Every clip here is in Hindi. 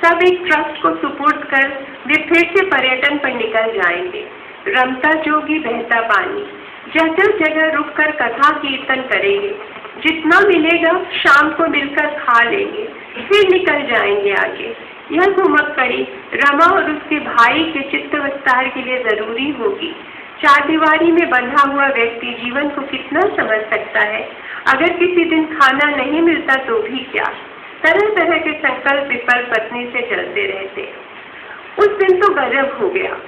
सब एक ट्रस्ट को सुपुर्द कर वे फिर से पर्यटन पर निकल जाएंगे। रमता जोगी बहता पानी, जगह जगह रुककर कथा कीर्तन करेंगे। जितना मिलेगा शाम को मिलकर खा लेंगे, फिर निकल जाएंगे आगे। यह घुमक्कड़ी रमा और उसके भाई के चित्त विस्तार के लिए जरूरी होगी। चारदीवारी में बंधा हुआ व्यक्ति जीवन को कितना समझ सकता है। अगर किसी दिन खाना नहीं मिलता तो भी क्या। तरह तरह के संकल्प विकल्प पत्नी से चलते रहते। उस दिन तो गजब हो गया।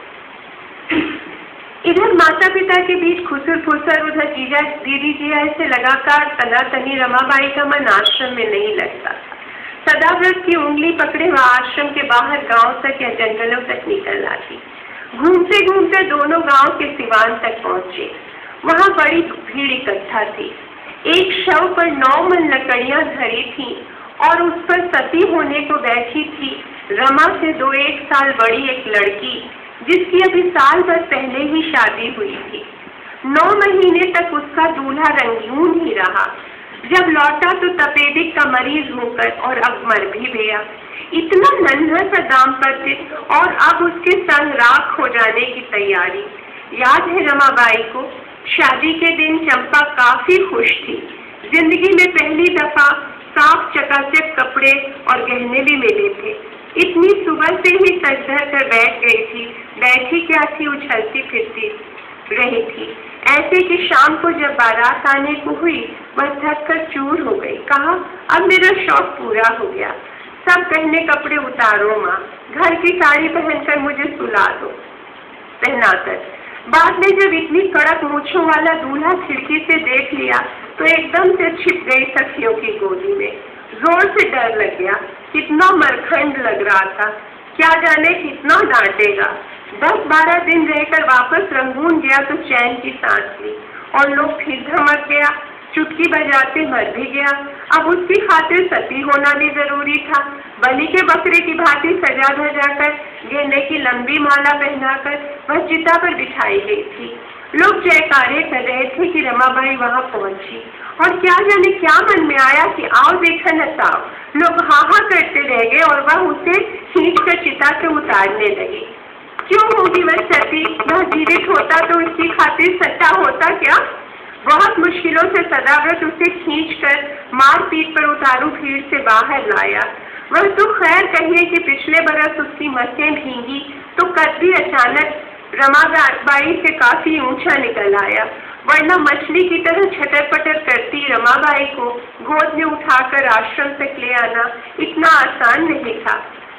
इधर माता पिता के बीच खुसर फुसर, उधर जीजा दीदी जिया से लगातार तनातनी। रमाबाई का मन आश्रम में नहीं लगता था। सदाव्रत की उंगली पकड़े वह आश्रम के बाहर गांव तक या जंगलों तक निकल आती। घूमते घूमते दोनों गांव के सिवान तक पहुंचे। वहां बड़ी भीड़ इकट्ठा थी। एक शव पर 9 मन लकड़ियां धरी थी और उस पर सती होने को बैठी थी रमा से 2-1 साल बड़ी एक लड़की, जिसकी अभी साल भर पहले ही शादी हुई थी। 9 महीने तक उसका दूल्हा रंगून ही रहा। जब लौटा तो तपेदिक का मरीज होकर और अब मर भी गया। इतना नन्हा सा दाम्पत्य और अब उसके संग राख हो जाने की तैयारी। याद है रमाबाई को, शादी के दिन चंपा काफी खुश थी। जिंदगी में पहली दफा साफ चकाचक कपड़े और गहने भी मिले थे। इतनी सुबह से ही सज धर कर बैठ गई थी। बैठी क्या थी, उछलती फिरती रही थी। ऐसे कि शाम को जब बारात आने को हुई वह थक कर चूर हो गई। कहा, अब मेरा शौक पूरा हो गया। सब गहने कपड़े उतारो माँ, घर की साड़ी पहनकर मुझे सुला दो। पहनाकर बाद में जब इतनी कड़क मूंछों वाला दूल्हा खिड़की से देख लिया तो एकदम से छिप गई सखियों की गोदी में। जोर से डर लग गया। कितना मरखंड लग रहा था, क्या जाने कितना डांटेगा। 10-12 दिन रहकर वापस रंगून गया तो चैन की सांस ली और लोग फिर धमक गया। चुटकी बजाते मर भी गया। अब उसकी खातिर सती होना भी जरूरी था। बलि के बकरे की भांति सजा धजा कर, गेंदे की लंबी माला पहनाकर वह चिता पर बिछाई गई थी। लोग जयकारे कर रहे थे कि रमाबाई वहां पहुंची और क्या जाने क्या मन में आया कि आओ देखा नसाओ। लोग हाहा करते रह गए और वह उसे खींच कर चिता से उतारने लगी। क्यों होगी वह सती? वह जीवित होता तो उसकी खातिर सत्ता होता क्या? बहुत मुश्किलों से सदाव्रत उसे खींचकर मार पीट पर उतारू भीड़ से बाहर लाया। वह तो खैर कहिए कि पिछले बरस उसकी मसें भींगी तो कद भी अचानक रमाबाई से काफी ऊंचा निकल आया, वरना मछली की तरह छटर पटर करती रमाबाई को गोद में उठाकर आश्रम तक ले आना इतना आसान नहीं था।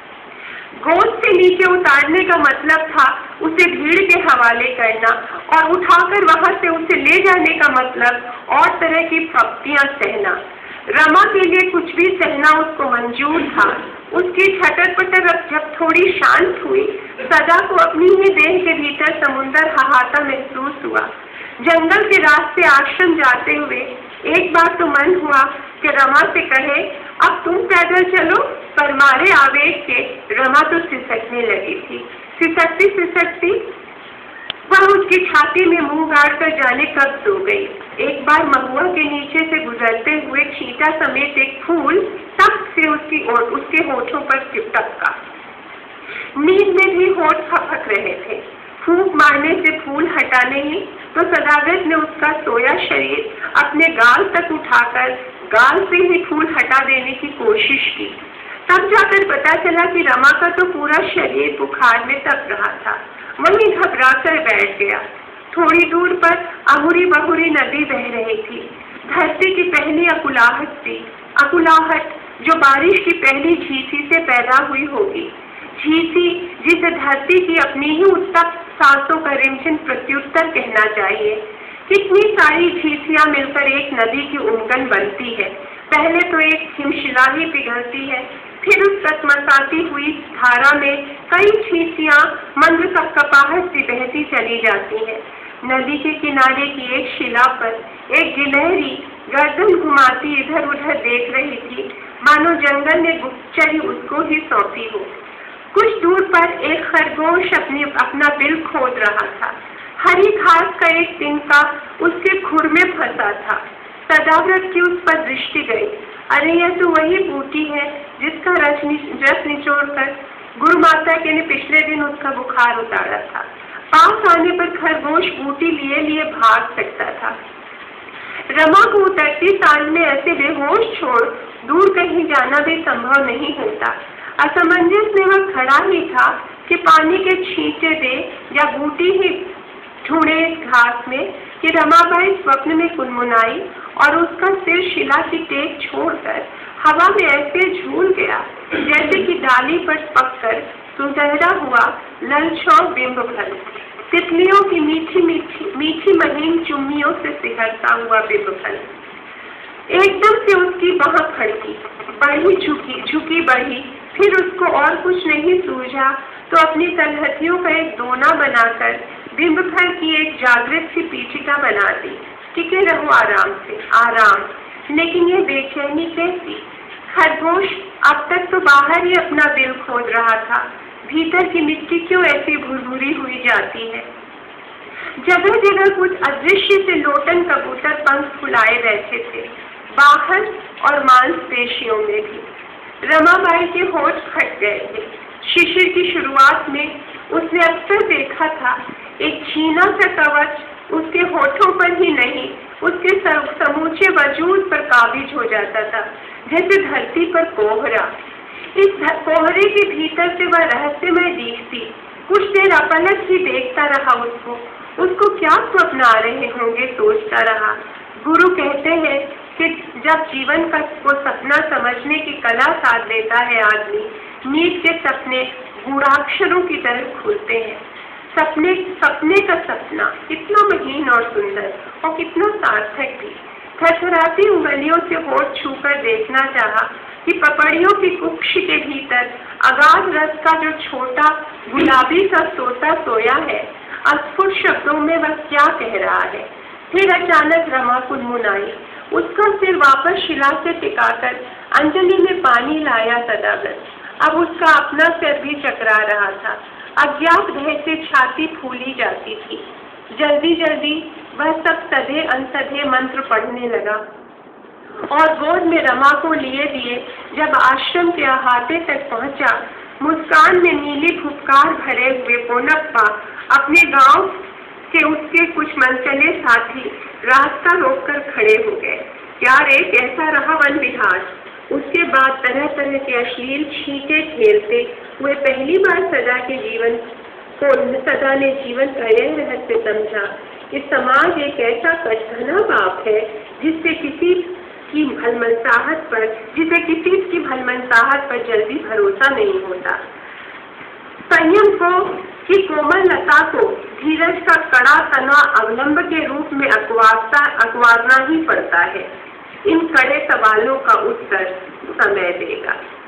गोद से नीचे उतारने का मतलब था उसे भीड़ के हवाले करना और उठाकर वहां से उसे ले जाने का मतलब और तरह की भक्तियां सहना। रमा के लिए कुछ भी सहना उसको मंजूर था। उसकी छटर पटर अब जब थोड़ी शांत हुई, सदा को अपनी ही देह के भीतर समुंदर हाहाता महसूस हुआ। जंगल के रास्ते आश्रम जाते हुए एक बार तो मन हुआ कि रमा से कहे, अब तुम पैदल चलो, पर मारे आवेग के रमा तो सिसकने लगी थी। सिसकती सिसकती वह उसकी छाती में मुंह गाड़ कर जाने कब सो गई। एक बार महुआ के नीचे से गुजरते हुए चीता समेत एक फूल तक से उसके होठों पर चिपका। नींद में भी होठ खपक रहे थे। फूंक मारने से फूल हटा नहीं तो सदाव्रत ने उसका सोया शरीर अपने गाल तक उठाकर गाल से ही फूल हटा देने की कोशिश की। तब जाकर पता चला कि रमा का तो पूरा शरीर बुखार में तप रहा था। वहीं घबरा कर बैठ गया। थोड़ी दूर पर अहुरी बहुरी नदी बह रही थी। धरती की पहली अकुलाहट थी, अकुलाहट जो बारिश की पहली झींसी से पैदा हुई होगी। झींसी जिसे धरती की अपनी ही उत्तप्त सांसों का रिमझिम प्रत्युत्तर कहना चाहिए। कितनी सारी झींसियां मिलकर एक नदी की उंगन बनती है। पहले तो एक हिमशिला ही पिघलती है, फिर उस टकमकाती हुई धारा में कई झींसियां मंद कपकपाहट से बहती चली जाती हैं। नदी के किनारे की एक शिला पर एक गिलहरी गर्दन घुमाती इधर उधर देख रही थी, मानो जंगल ने गुप्तचरी उसको ही सौंपी हो। कुछ दूर पर एक खरगोश अपना बिल खोद रहा था। हरी घास का एक तिनका उसके खुर में फंसा था। सदाव्रत की उस पर दृष्टि गई। अरे यह तो वही बूटी है जिसका रस निचोड़कर गुरु माता के ने पिछले दिन उसका बुखार उतारा था। पास आने पर खरगोश बूटी लिए लिए भाग सकता था। रमा को उतरती साल में ऐसे बेहोश छोड़ दूर कहीं जाना भी संभव नहीं होता। असमंजस में वह खड़ा ही था कि पानी के छींटे दे या बूटी ही ढूंढे इस घास में कि रमाबाई स्वप्न में कुनमुनाई और उसका सिर शिला की टेक छोड़कर हवा में ऐसे झूल गया जैसे कि डाली पर पककर सुनहरा हुआ ललछौं बिंबफल, तितलियों की मीठी महीन चुम्मियों से सिहरता हुआ बिंबफल। एकदम से उसकी बाह फड़की, बढ़ी झुकी बढ़ी, फिर उसको और कुछ नहीं सूझा तो अपनी तलहथियों का एक दोना बनाकर बिंबफल की एक जागृत सी पीठिका बना दी। टिके रहो आराम से, आराम। लेकिन ये बेचैनी कैसी? खरगोश अब तक तो बाहर ही अपना दिल खोद रहा था, भीतर की मिट्टी क्यों ऐसी भुरभुरी हुई जाती है? जगह जगह कुछ अदृश्य से लोटन कबूतर पंख फुलाए बैठे थे, बाहर और मांसपेशियों में भी। रमाबाई के होंठ फट गए थे। शिशिर की शुरुआत में उसने अक्सर देखा था एक छीना सा कवच उसके होठों पर ही नहीं, उसके समूचे वजूद पर काबिज हो जाता था, जैसे धरती पर कोहरा। इस कोहरे के भीतर से वह रहस्यमय दिखती। कुछ देर अपलक ही देखता रहा उसको क्या स्वप्न आ रहे होंगे सोचता रहा। गुरु कहते हैं कि जब जीवन को सपना समझने की कला साथ देता है आदमी, नींद के सपने गूढ़ाक्षरों की तरह खुलते हैं। सपने का सपना कितना महीन और सुंदर और कितना सार्थक भी। थरथराती उंगलियों से होठ छूकर देखना चाहा कि पपड़ियों की कुक्ष के भीतर अगाध रस का जो छोटा गुलाबी सा तोता सोया है, अस्फुट शब्दों में वह क्या कह रहा है। फिर अचानक रमा कुनमुनाई। उसका सिर वापस शिला से टिकाकर अंजलि में पानी लाया सदागर। अब उसका अपना सिर भी चकरा रहा था। अज्ञात भय से छाती फूली जाती थी। जल्दी जल्दी वह सब सधे अनसधे मंत्र पढ़ने लगा और गोद में रमा को लिए दिए जब आश्रम के अहाते तक पहुंचा, मुस्कान में नीली फुफकार भरे हुए पोनप्पा अपने गांव के उसके कुछ मनचले साथी रास्ता रोककर खड़े हो गए। क्या रे, कैसा रहा वन विहार? उसके बाद तरह तरह के अश्लील छींटे खेलते हुए पहली बार सदा ने जीवन का यह रहस्य समझा कि समाज एक ऐसा कटघना पाप है जिसे किसी की भलमनसाहत पर जल्दी भरोसा नहीं होता। संयम की कोमलता को धीरज का कड़ा तना अवलंब के रूप में अकवारना ही पड़ता है। इन कड़े सवालों का उत्तर समय देगा।